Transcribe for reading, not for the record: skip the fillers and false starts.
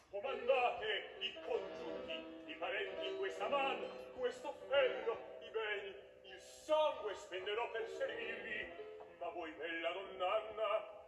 Comandate i congiunti, i parenti in questa man, questo ferro, i beni, il sangue spenderò per servirvi. Ma voi, bella nonnanna,